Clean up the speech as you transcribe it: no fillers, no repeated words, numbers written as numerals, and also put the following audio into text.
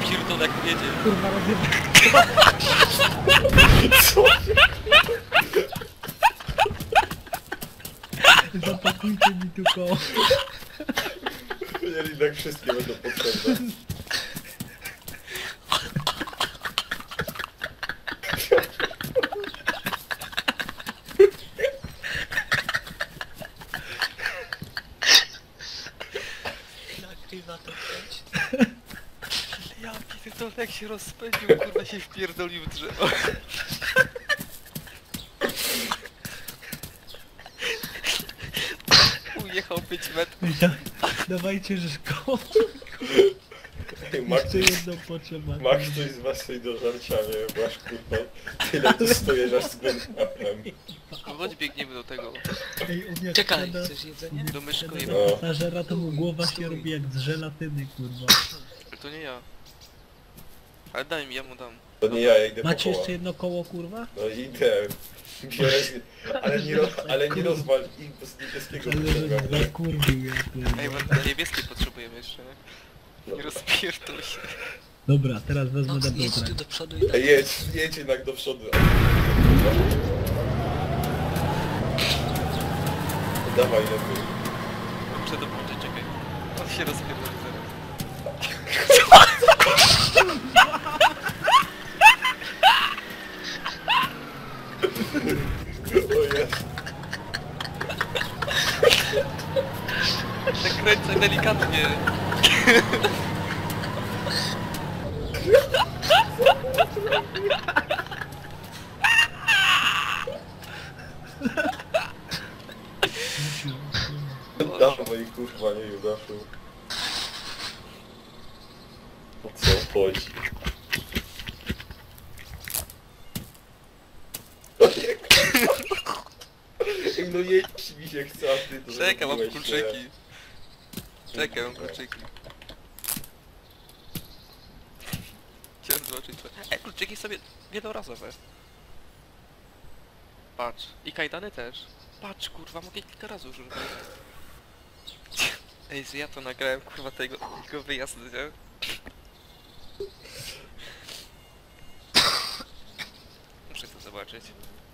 pierdolę jak jedzie. Kurwa rozjebał. Co? Zapakujcie mi tu koło. Jednak wszystkie będą potrzebne. Nagrywa to być. Ja pierdolę jak się rozpędził, kurwa się wpierdolił w drzewo. Ujechał 5 metrów. Dawajcie, że koło. Ej, Max, Jeszcze jedno potrzeba. masz coś z waszej do żarcia, nie? Masz kurwa. Tyle tu stojesz aż z głębem. No chodź biegniemy do tego. Ej, u mnie Czekaj, wsiada- chcesz jedzenie? u mnie Do myszku wsiada jeba. na pasażera, to mu głowa się Stój. robi jak z żelatyny, kurwa. Ale to nie ja. Ale daj mi, ja mu dam. To nie ja idę Macie po koła. jeszcze jedno koło, kurwa? No idę. Biorę, ale nie rozwal ich, bo z niebieskiego Ale wyciągam, żeś nie? zakurwił, ja kurwa. Ej, bo na niebieskiej potrzebujemy jeszcze, nie? Nie rozpierdol się. Dobra, teraz wezmę No, double jedź tu track. do przodu i tak. Ej, jedź jednak do przodu. Dawaj, lepiej. Muszę dołączyć, czekaj. On się rozpierdoli zaraz. O jest. Tak kręcę delikatnie. Dawaj kurwa, nie Judaszu. O co chodzi? O nie, kurwa. Ej, no jedź mi się chce, a ty to Czekaj, mam zrobiłeś, kluczyki. nie? Czekaj, mam kluczyki. Chciałem zobaczyć co... Ej, kluczyki sobie wielorazowe. Patrz. I kajdany też. Patrz, kurwa, mogę kilka razy używać. Ej, że ja to nagrałem, kurwa, tego wyjazdu, nie? Muszę to zobaczyć.